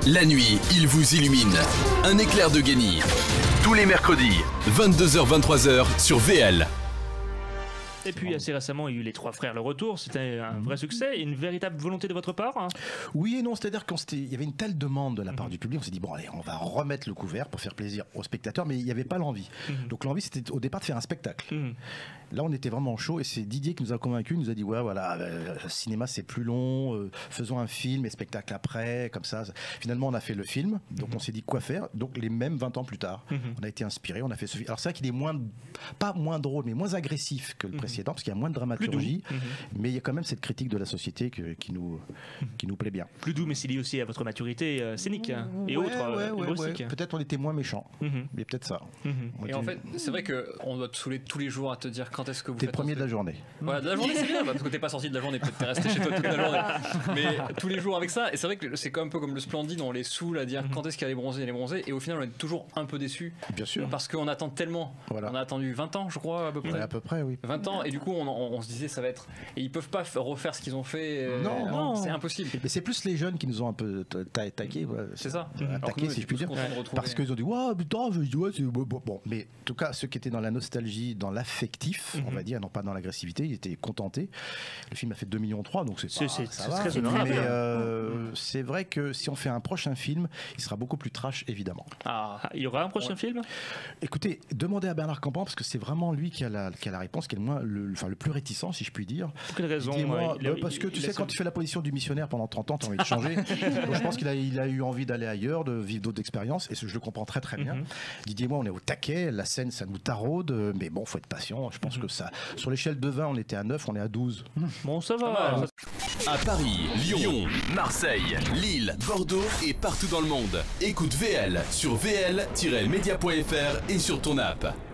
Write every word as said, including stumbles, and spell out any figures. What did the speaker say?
La nuit, il vous illumine. Un éclair de génie. Tous les mercredis, vingt-deux heures vingt-trois heures sur V L. Et puis assez récemment, il y a eu Les Trois Frères, le retour. C'était un vrai succès, une véritable volonté de votre part, hein? Oui et non, c'est-à-dire qu'il y avait une telle demande de la part mmh. du public, on s'est dit bon allez, on va remettre le couvert pour faire plaisir aux spectateurs, mais il n'y avait pas l'envie. Mmh. Donc l'envie c'était au départ de faire un spectacle. Mmh. Là on était vraiment chaud et c'est Didier qui nous a convaincus, il nous a dit ouais voilà, euh, le cinéma c'est plus long, euh, faisons un film et spectacle après, comme ça. Finalement on a fait le film, donc mmh. on s'est dit quoi faire, donc les mêmes vingt ans plus tard, mmh. on a été inspiré, on a fait ce film. Alors c'est vrai qu'il est moins, pas moins drôle, mais moins agressif que le mmh. précédent, parce qu'il y a moins de dramaturgie, mmh. mais il y a quand même cette critique de la société que, qui, nous, qui nous plaît bien. Plus doux, mais c'est lié aussi à votre maturité euh, scénique hein, et ouais, autres. Ouais, euh, ouais, ouais. Peut-être on était moins méchants, mmh. mais peut-être ça. Mmh. Et en fait, c'est vrai qu'on doit te saouler tous les jours à te dire quand est-ce que vous T'es faites premier de la journée. Voilà, de la journée c'est bien, parce que t'es pas sorti de la journée, peut-être t'es resté chez toi toute la journée. Mais tous les jours avec ça, et c'est vrai que c'est quand même un peu comme le Splendide, on les saoule à dire mmh. quand est-ce qu'elle est bronzée, elle est bronzée, et au final on est toujours un peu déçu. Bien sûr. Parce qu'on attend tellement. Voilà. On a attendu vingt ans, je crois, à peu près. Ouais, à peu près, oui. vingt ans, et du coup on, on, on se disait ça va être. Et ils peuvent pas refaire ce qu'ils ont fait. Non, euh, non. C'est impossible. Mais c'est plus les jeunes qui nous ont un peu attaqué. Voilà. C'est ça. Attaqué, si je puis dire. Parce qu'ils ont dit, ouais, putain, je dis, ouais, c'est bon, bon. Mais en tout cas, ceux qui étaient dans la nostalgie, dans l'affectif, mm-hmm. on va dire, non pas dans l'agressivité, ils étaient contentés. Le film a fait deux virgule trois millions, donc c'est pas, c'est, ça c'est va. très honorable. Mais euh, c'est vrai que si on fait un prochain film, il sera beaucoup plus trash, évidemment. Ah, il y aura un prochain ouais. film? Écoutez, demandez à Bernard Campan, parce que c'est vraiment lui qui a la, qui a la réponse, qui est le, moins, le, enfin, le plus réticent, si je puis dire. Pour quelle raison? Moi, ouais, parce que tu sais, quand tu fais la position du missionnaire pendant trente ans, tu as envie de changer. Donc je pense qu'il a, il a eu envie d'aller ailleurs, de vivre d'autres expériences, et je le comprends très très bien. Mm-hmm. Didier et moi, on est au taquet, la scène, ça nous taraude, mais bon, faut être patient. Je pense mm-hmm. que ça, sur l'échelle de vingt, on était à neuf, on est à douze. Bon, ça va. À Paris, Lyon, Marseille, Lille, Bordeaux et partout dans le monde. Écoute V L sur v l tiret media point f r et sur ton app.